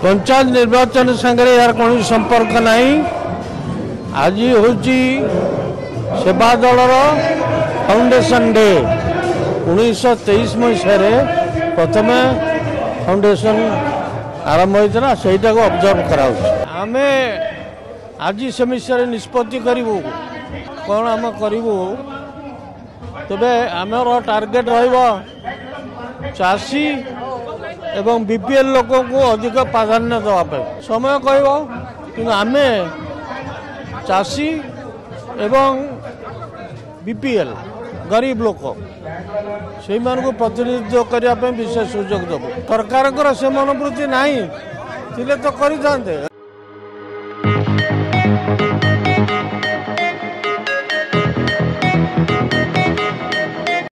पंचायत निर्वाचन संगे यार कौन संपर्क नहीं। आज हूँ सेवा दलर फाउंडेशन डे 1923 मसीह प्रथम फाउंडेशन आरंभ होता से ऑब्जर्व करा आम आज से विषय निष्पत्ति करूँ कौन आम करूँ तेरे आमर टार्गेट चाषी एवं बीपीएल लोक को अधिक प्राधान्य देवाई समय कह आम चाषी एवं बीपीएल गरीब लोक से प्रतिनिधित्व करने विशेष सुजोग देव सरकार से मनोवृत्ति ना तो कर।